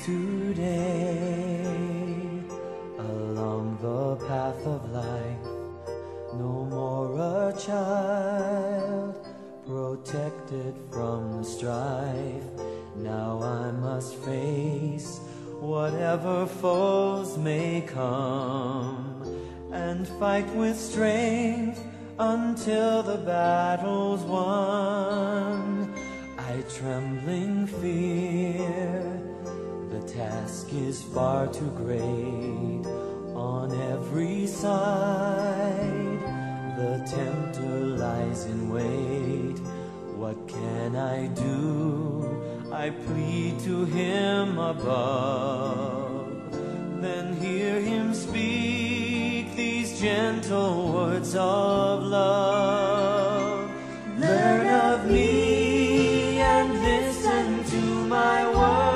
today along the path of life. No more a child protected from the strife. Now I must face whatever foes may come and fight with strength until the battle's won. I trembling fear the task is far too great. On every side the tempter lies in wait. What can I do? I plead to him above. Then hear him speak these gentle words of love. Learn of me and listen to my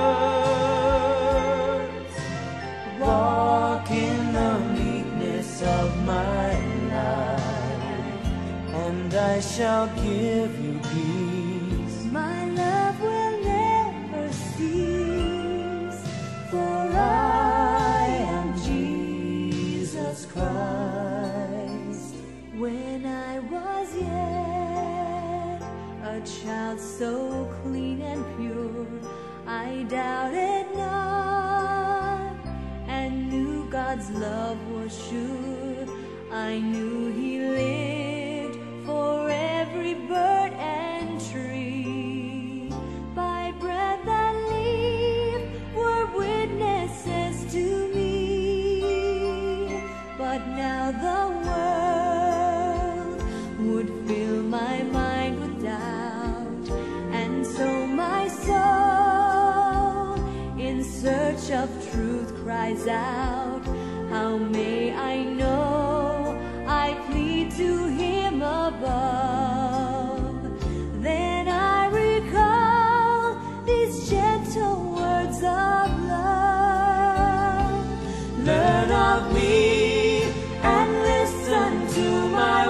words. Walk in the meekness of my life, and I shall give you peace. My love will never cease, for I am Jesus Christ. When I was yet a child so clean and pure, I doubted not and knew God's love was sure. I knew he lived for every bird and tree. By breath and leaf were witnesses to me. But now the world would fill my mind with doubt, and so my soul in search of truth cries out. How may I know? I plead to him above. Then I recall these gentle words of love. Learn of me and listen to my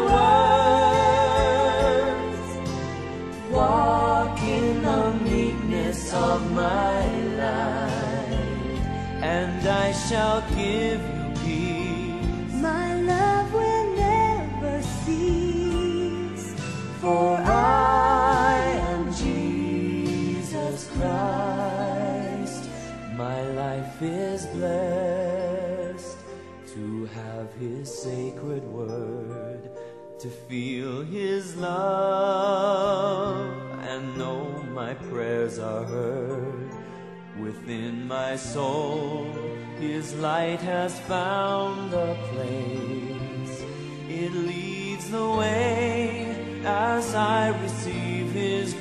words. Walk in the meekness of my life, and I shall give you peace. My love will never cease, for I am Jesus Christ. My life is blessed to have his sacred word, to feel his love and know my prayers are heard. Within my soul his light has found a place. It leads the way as I receive his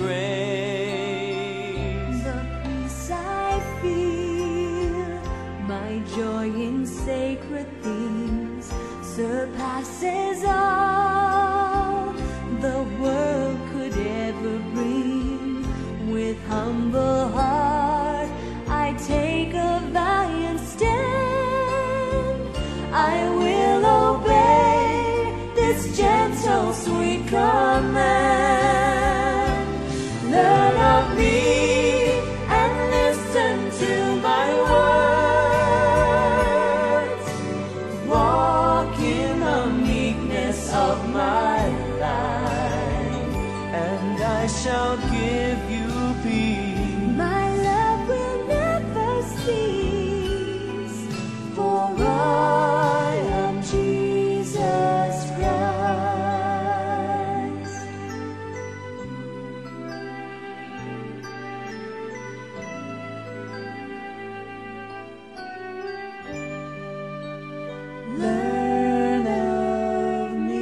grace. The peace I feel, my joy in sacred things, surpasses all the world could ever bring. With humble heart I take a valiant stand. I will obey this gentle, sweet command. Learn of me and listen to my words. Walk in the meekness of my life, And I shall give you peace. my love will never cease, for I am Jesus Christ. Learn of me.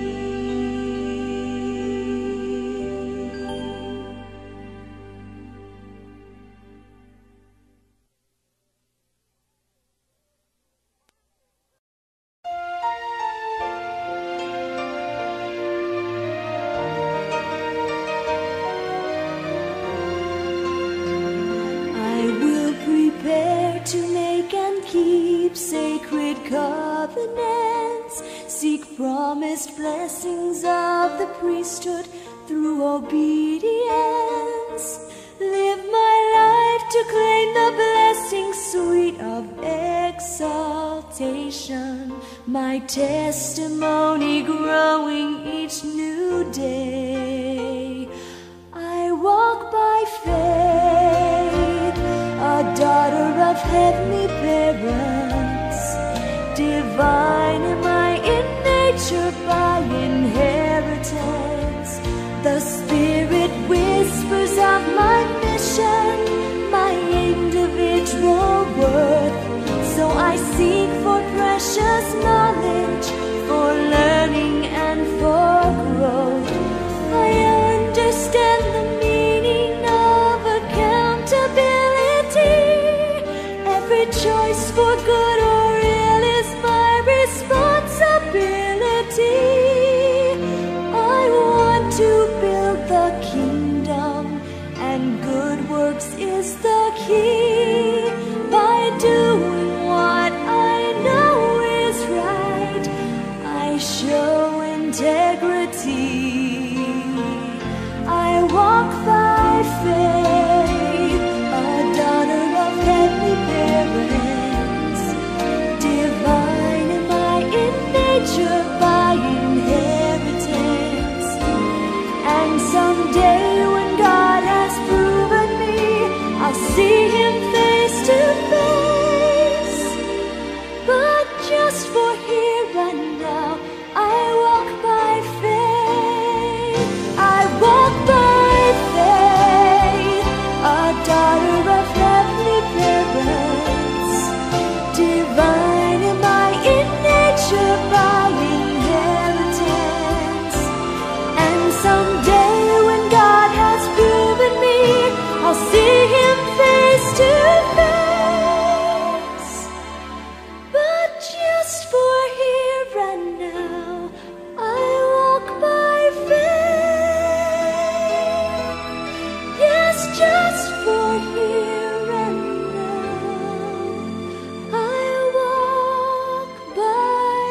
I will prepare to make and keep sacred covenants, seek promised blessings of the priesthood through obedience. live my life to claim the blessing sweet of exaltation, my testimony growing each new day. I walk by faith, a daughter of heavenly parents, divine am I in nature by inheritance. The Spirit whispers of my mission, my individual worth. So I seek for precious knowledge, for learning and for growth. I understand the meaning of accountability. Every choice for good or ill is my responsibility. I want to build the kingdom, and good works is the key. By doing what I know is right, I show integrity. I walk by faith, a daughter of heavenly parents, divine am I in nature by inheritance. And someday when God has proven me, I'll see Him face to face. But just for here and now, I walk by faith. I walk by faith, a daughter of heavenly parents, divine am I in nature by inheritance. And someday when God has proven me, I'll see Him face to face. But just for here and now, I walk by faith. Yes, just for here and now, I walk by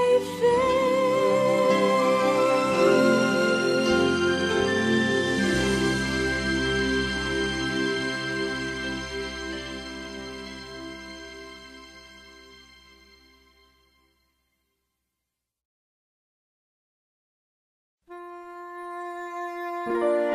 faith.